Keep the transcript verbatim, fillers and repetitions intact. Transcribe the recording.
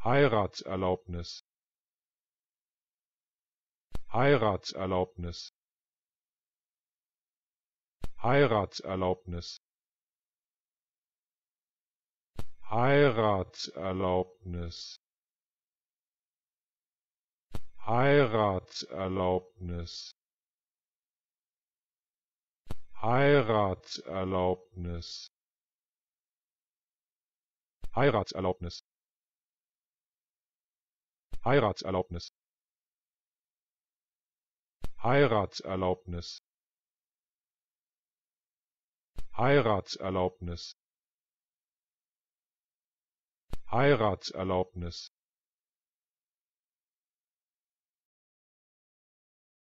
Heiratserlaubnis, Heiratserlaubnis, Heiratserlaubnis, Heiratserlaubnis, Heiratserlaubnis, Heiratserlaubnis, Heiratserlaubnis, Heiratserlaubnis, Heiratserlaubnis, Heiratserlaubnis, Heiratserlaubnis,